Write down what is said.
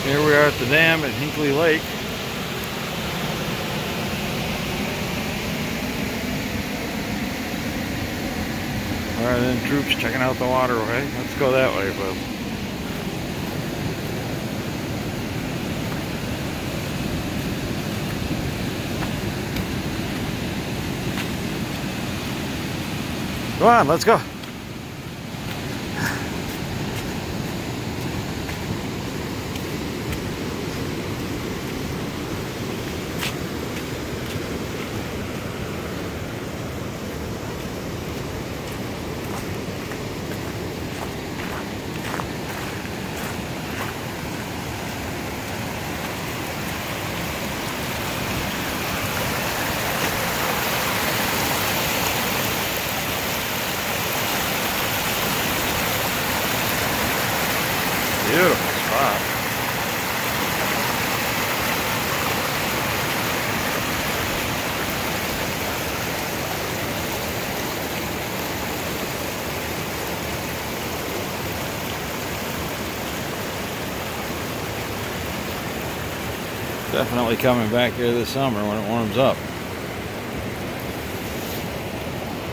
Here we are at the dam at Hinkley Lake. Alright, then troops checking out the waterway. Let's go that way, bud. Go on, let's go. Beautiful spot. Definitely coming back here this summer when it warms up.